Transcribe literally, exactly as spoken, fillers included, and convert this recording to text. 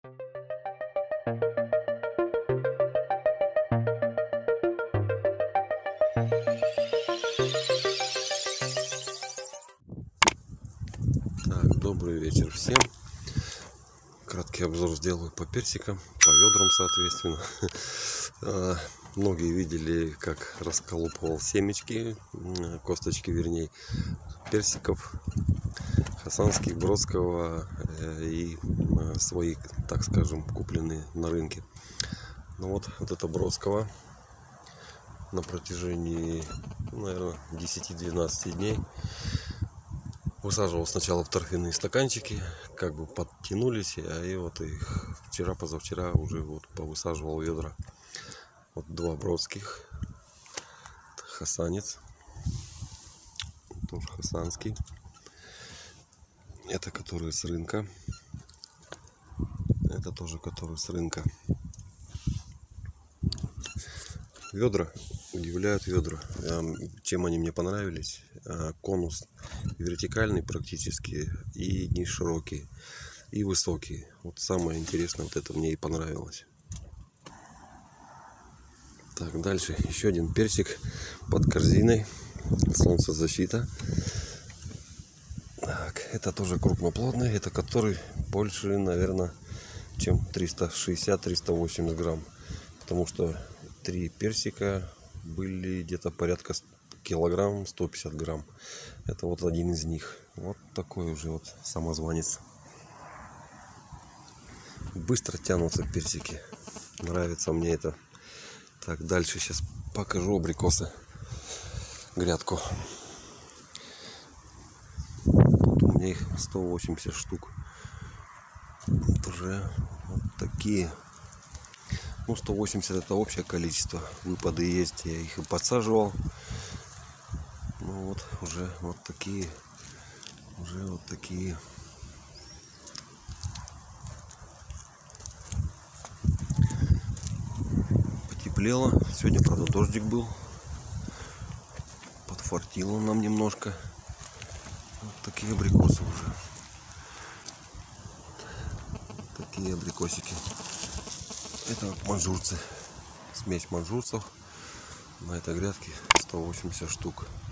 Так, добрый вечер всем. Краткий обзор сделаю по персикам, по ведрам соответственно. Многие видели, как расколупывал семечки, косточки вернее, персиков хасанских, бродского и свои, так скажем, купленные на рынке. Ну вот, вот это бродского на протяжении, наверное, десяти-двенадцати дней высаживал сначала в торфяные стаканчики, как бы подтянулись, а и вот их вчера, позавчера уже вот повысаживал ведра. Вот два бродских, хасанец, тоже хасанский, это который с рынка, это тоже который с рынка. Ведра удивляют ведра. Чем они мне понравились? Конус вертикальный практически, и не широкий, и высокий. Вот самое интересное, вот это мне и понравилось. Так, дальше еще один персик под корзиной, солнцезащита. Так, это тоже крупноплодный, это который больше, наверное, чем триста шестьдесят — триста восемьдесят грамм, потому что три персика были где-то порядка килограмм сто пятьдесят грамм. Это вот один из них. Вот такой уже вот самозванец. Быстро тянутся персики. Нравится мне это. Так, дальше сейчас покажу абрикосы. Грядку. Тут у меня их сто восемьдесят штук. Вот уже вот такие. Ну, сто восемьдесят это общее количество. Выпады есть, я их и подсаживал. Ну вот, уже вот такие. Уже вот такие. Потеплело. Сегодня, правда, дождик был. Подфартило нам немножко. Вот такие абрикосы уже. Такие абрикосики. Это манжурцы. Смесь манжурцев. На этой грядке сто восемьдесят штук.